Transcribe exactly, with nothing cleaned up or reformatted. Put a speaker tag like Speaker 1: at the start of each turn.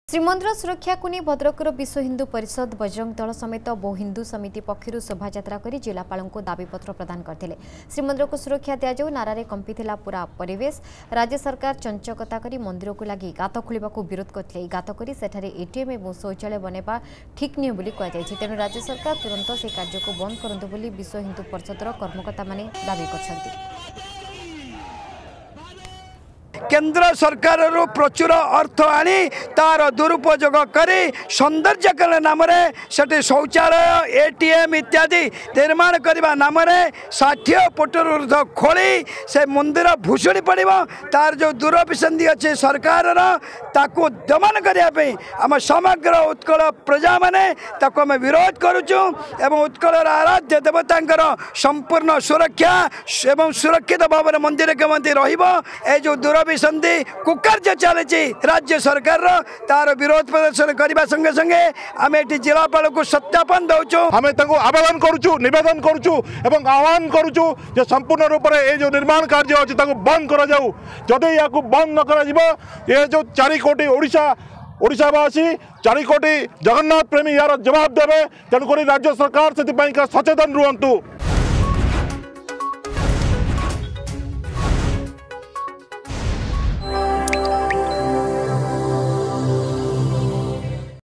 Speaker 1: श्रीमंदिर सुरक्षा को नहीं भद्रकर विश्व हिंदू परिषद बजरंग दल समेत बहु हिंदू समिति पक्षर शोभायात्रा कर जिलापाल को दाबीपत्र प्रदान करते। श्रीमंदिर को सुरक्षा दि जाऊ नारे कंपिला पूरा परिवेश। राज्य सरकार चंचकता कर मंदिर को लगी गात खोलने को विरोध करते। गात कर एटीएम और शौचालय बनवा ठीक नुह कहुई। तेणु राज्य सरकार तुरंत से कार्य को बंद करूँ विश्व हिंदू परिषदर कर्मकर्ता माने दाबी कर।
Speaker 2: केंद्र सरकार प्रचुर अर्थ आनी तार दुरुपयोग करी सौंदर्यकरण नाम से शौचालय एटीएम इत्यादि निर्माण करने नाम षाठी फुट खोली से मंदिर भुशुड़ी पड़ो। तार जो दूरभिसंधि अच्छे सरकार ताकू दमन करने आम समग्र उत्कल प्रजा माने ताको आम विरोध करुचु एवं उत्कल आराध्य देवता संपूर्ण सुरक्षा एवं सुरक्षित भाव में मंदिर केमती रही जो दूर संधि कुकार्य चली राज्य सरकार तार विरोध प्रदर्शन करने संगे संगे आम ये जिलापाल को सत्यापन दौचु।
Speaker 3: आम आवेदन करुचु निवेदन करुचु एवं आह्वान करुचु जे संपूर्ण रूप से ये जो निर्माण कार्य अच्छे बंद कर जाऊ। जदि या बंद न कर ये जो चार कोटी ओडिशा ओडिशावासी चार कोटी जगन्नाथ प्रेमी यार जवाब देवे। तेणुक राज्य सरकार से सचेतन रुहतु।